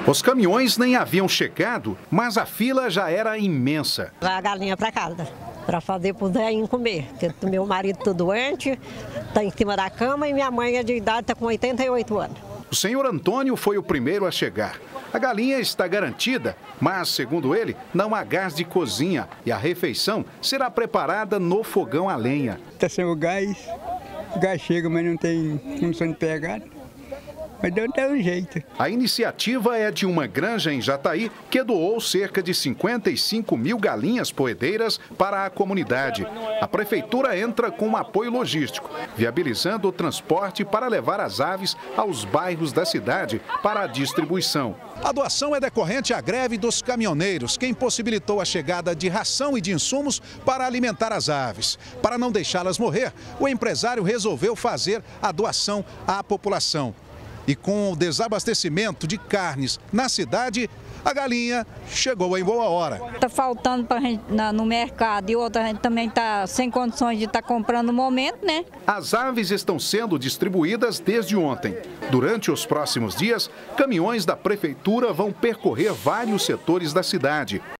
Os caminhões nem haviam chegado, mas a fila já era imensa. A galinha para casa, para fazer para o velhinho comer. Porque meu marido está doente, está em cima da cama e minha mãe é de idade, está com 88 anos. O senhor Antônio foi o primeiro a chegar. A galinha está garantida, mas, segundo ele, não há gás de cozinha e a refeição será preparada no fogão a lenha. Está sem o gás chega, mas não tem função de pegar. Mas deu até um jeito. A iniciativa é de uma granja em Jataí que doou cerca de 55 mil galinhas poedeiras para a comunidade. A prefeitura entra com um apoio logístico, viabilizando o transporte para levar as aves aos bairros da cidade para a distribuição. A doação é decorrente à greve dos caminhoneiros, que impossibilitou a chegada de ração e de insumos para alimentar as aves. Para não deixá-las morrer, o empresário resolveu fazer a doação à população. E com o desabastecimento de carnes na cidade, a galinha chegou em boa hora. Está faltando para a gente no mercado e outra gente também está sem condições de estar comprando no momento, né? As aves estão sendo distribuídas desde ontem. Durante os próximos dias, caminhões da prefeitura vão percorrer vários setores da cidade.